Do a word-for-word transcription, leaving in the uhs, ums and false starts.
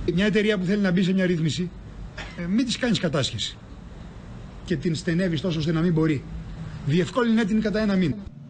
Μια εταιρεία που θέλει να μπει σε μια ρύθμιση, ε, μην της κάνεις κατάσχεση και την στενεύεις τόσο ώστε να μην μπορεί. Διευκόλυνε την κατά ένα μήνα.